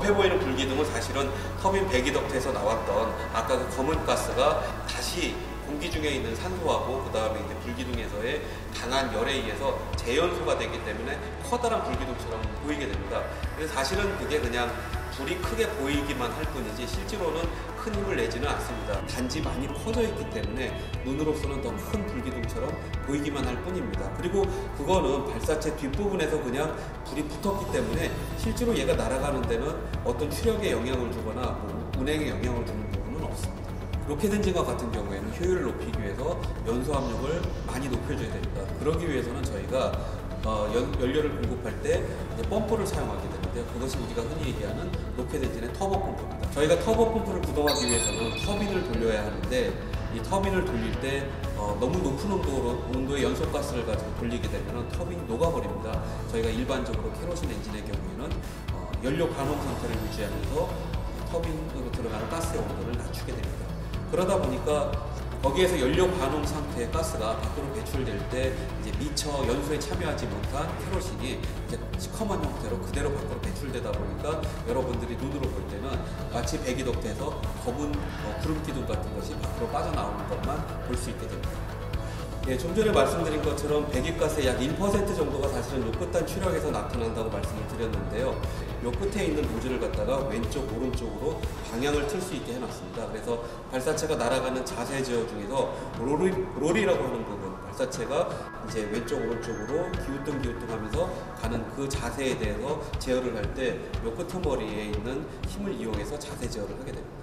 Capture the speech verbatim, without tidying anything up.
옆에 보이는 불기둥은 사실은 터빈 배기덕트에서 나왔던 아까 그 검은 가스가 다시 공기 중에 있는 산소하고 그 다음에 이제 불기둥에서의 강한 열에 의해서 재연소가 되기 때문에 커다란 불기둥처럼 보이게 됩니다. 그래서 사실은 그게 그냥 불이 크게 보이기만 할 뿐이지 실제로는 큰 힘을 내지는 않습니다. 단지 많이 퍼져 있기 때문에 눈으로서는 더 큰 불기둥처럼 보이기만 할 뿐입니다. 그리고 그거는 발사체 뒷부분에서 그냥 불이 붙었기 때문에 실제로 얘가 날아가는 데는 어떤 추력에 영향을 주거나 뭐 운행에 영향을 주는 부분은 없습니다. 로켓 엔진과 같은 경우에는 효율을 높이기 위해서 연소 압력을 많이 높여줘야 됩니다. 그러기 위해서는 저희가 어, 연, 연료를 공급할 때 이제 펌프를 사용하게 되는데요. 그것이 우리가 흔히 얘기하는 로켓 엔진의 터보 펌프입니다. 저희가 터보 펌프를 구동하기 위해서는 터빈을 돌려야 하는데 이 터빈을 돌릴 때 어, 너무 높은 온도로, 온도의 연소가스를 가지고 돌리게 되면 터빈이 녹아버립니다. 저희가 일반적으로 케로신 엔진의 경우에는 어, 연료 가동 상태를 유지하면서 터빈으로 들어가는 가스의 온도를 낮추게 됩니다. 그러다 보니까 거기에서 연료 반응 상태의 가스가 밖으로 배출될 때 이제 미처 연소에 참여하지 못한 케로신이 이제 시커먼 형태로 그대로 밖으로 배출되다 보니까 여러분들이 눈으로 볼 때는 마치 배기덕트에서 검은 어, 구름기둥 같은 것이 밖으로 빠져나오는 것만 볼 수 있게 됩니다. 예, 좀 전에 말씀드린 것처럼 배기가스의 약 일 퍼센트 정도가 사실은 요 끝단 추력에서 나타난다고 말씀을 드렸는데요. 요 끝에 있는 노즐을 갖다가 왼쪽, 오른쪽으로 방향을 틀 수 있게 해놨습니다. 그래서 발사체가 날아가는 자세 제어 중에서 롤이, 롤이라고 하는 부분, 발사체가 이제 왼쪽, 오른쪽으로 기우뚱, 기우뚱 하면서 가는 그 자세에 대해서 제어를 할 때 요 끄트머리에 있는 힘을 이용해서 자세 제어를 하게 됩니다.